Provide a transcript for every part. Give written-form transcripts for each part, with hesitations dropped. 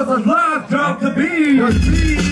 was a lot, drop the beat.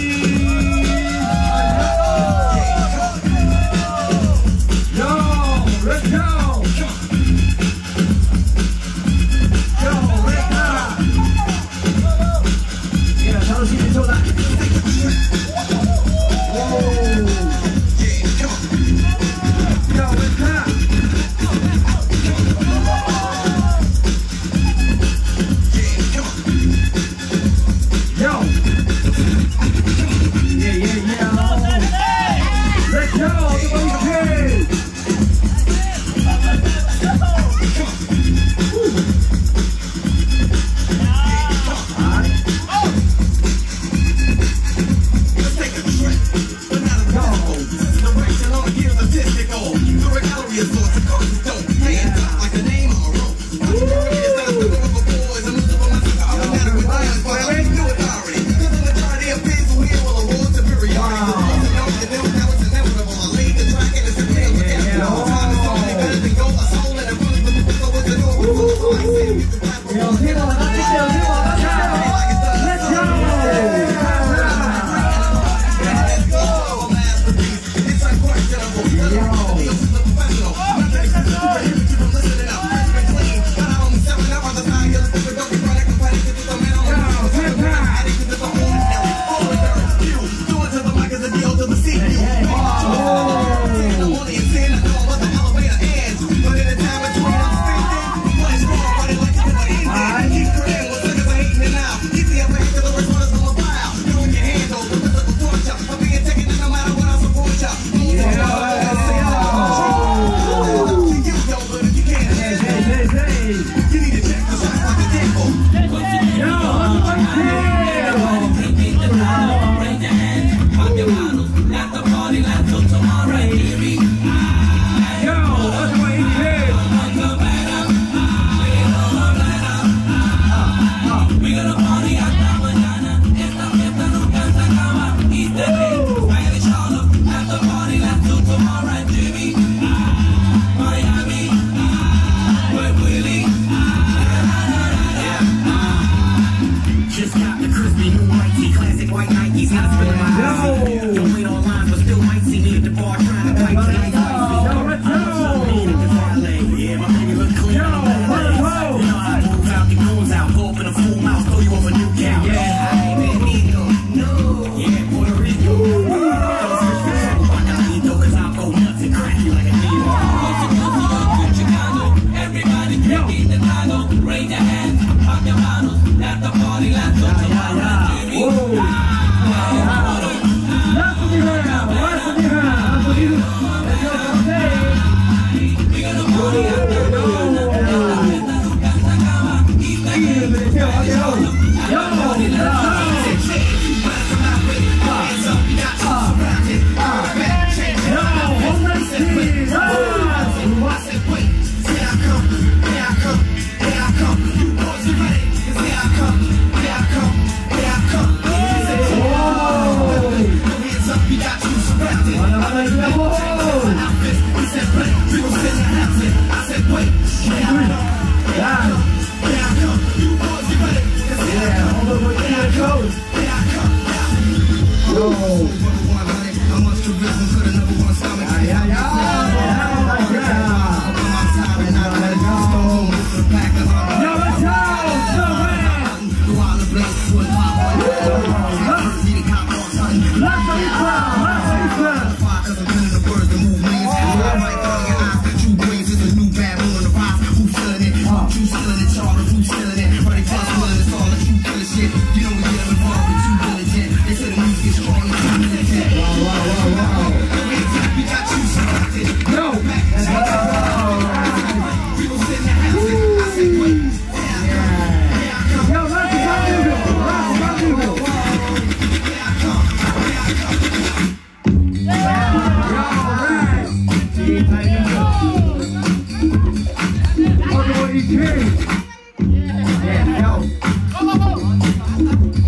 Yeah, yo.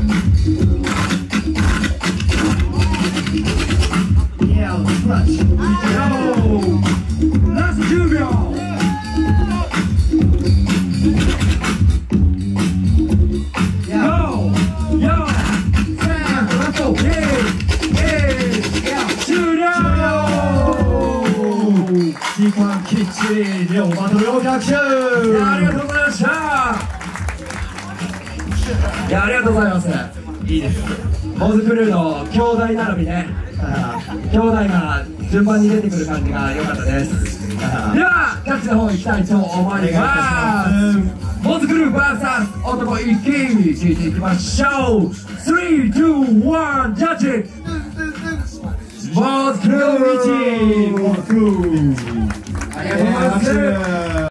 1両バトルを逆襲。 ありがとうございました。いや、ありがとうございます。いいです。モズクルーの兄弟並びね。兄弟が順番に出てくる感じが良かったです。ではジャッジの方行きたいと思います。モズクルー VS 男一気に聞いていきましょう。3、2、1、ジャッジ。モズクルー1。 ありがとうございます。